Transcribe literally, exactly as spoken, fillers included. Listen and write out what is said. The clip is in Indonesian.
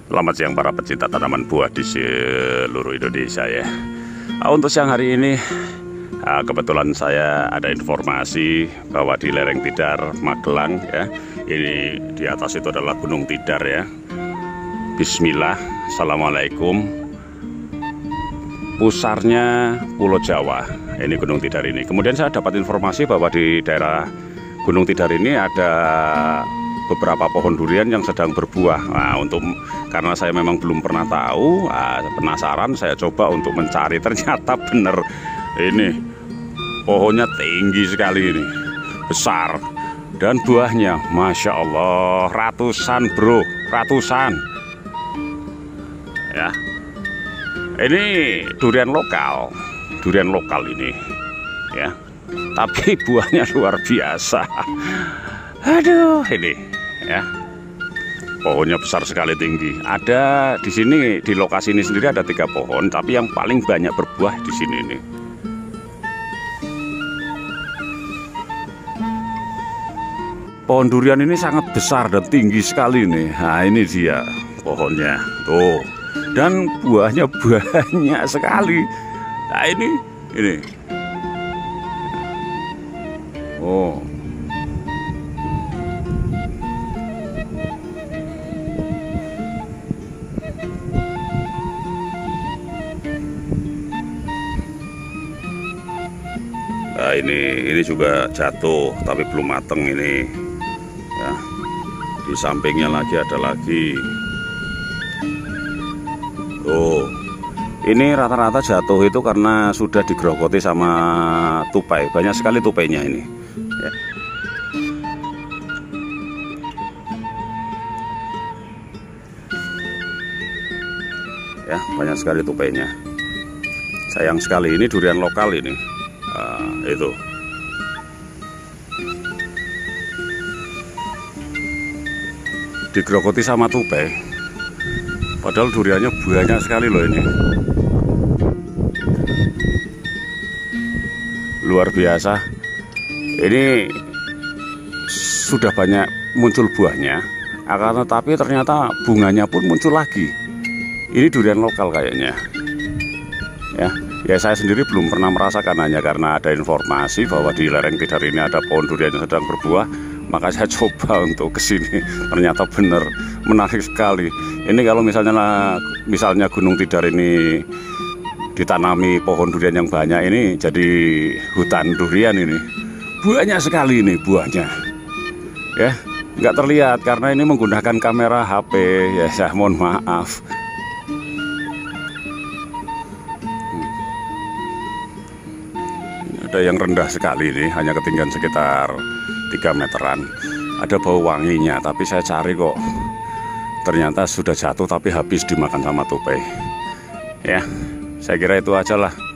Selamat siang para pecinta tanaman buah di seluruh Indonesia ya. Nah, untuk siang hari ini nah, kebetulan saya ada informasi bahwa di lereng Tidar Magelang ya, ini di atas itu adalah Gunung Tidar ya. Bismillah, assalamualaikum. Pusarnya Pulau Jawa, ini Gunung Tidar ini. Kemudian saya dapat informasi bahwa di daerah Gunung Tidar ini ada beberapa pohon durian yang sedang berbuah. Nah, untuk karena saya memang belum pernah tahu, nah, penasaran, saya coba untuk mencari. Ternyata bener ini pohonnya tinggi sekali ini, besar, dan buahnya, masya Allah, ratusan bro, ratusan. Ya, ini durian lokal, durian lokal ini, ya. Tapi buahnya luar biasa. Aduh, ini ya, pohonnya besar sekali, tinggi. Ada di sini, di lokasi ini sendiri ada tiga pohon, tapi yang paling banyak berbuah di sini nih. Pohon durian ini sangat besar dan tinggi sekali nih. Nah, ini dia pohonnya tuh, dan buahnya banyak sekali. Nah, ini ini oh, nah, ini ini juga jatuh tapi belum mateng ini ya. Di sampingnya lagi ada lagi. Oh, ini rata-rata jatuh itu karena sudah digerogoti sama tupai. Banyak sekali tupainya ini ya. Ya, banyak sekali tupainya. Sayang sekali, ini durian lokal ini. Uh, itu digerogoti sama tupai, padahal duriannya banyak sekali loh ini, luar biasa. Ini sudah banyak muncul buahnya, akan tetapi ternyata bunganya pun muncul lagi. Ini durian lokal kayaknya ya. Ya, saya sendiri belum pernah merasakan, hanya karena ada informasi bahwa di lereng Tidar ini ada pohon durian yang sedang berbuah, maka saya coba untuk kesini. Ternyata benar menarik sekali. Ini kalau misalnya misalnya Gunung Tidar ini ditanami pohon durian yang banyak, ini jadi hutan durian ini. Banyak sekali ini buahnya. Ya, nggak terlihat karena ini menggunakan kamera H P. Ya, saya mohon maaf. Ada yang rendah sekali ini, hanya ketinggian sekitar tiga meteran. Ada bau wanginya, tapi saya cari kok ternyata sudah jatuh tapi habis dimakan sama tupai. Ya, saya kira itu aja lah.